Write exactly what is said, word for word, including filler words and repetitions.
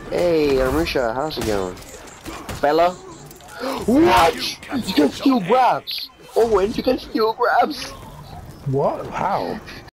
Hey, Arisha, how's it going? Fella? What? You can steal grabs! Oh, and you can steal grabs! What? How?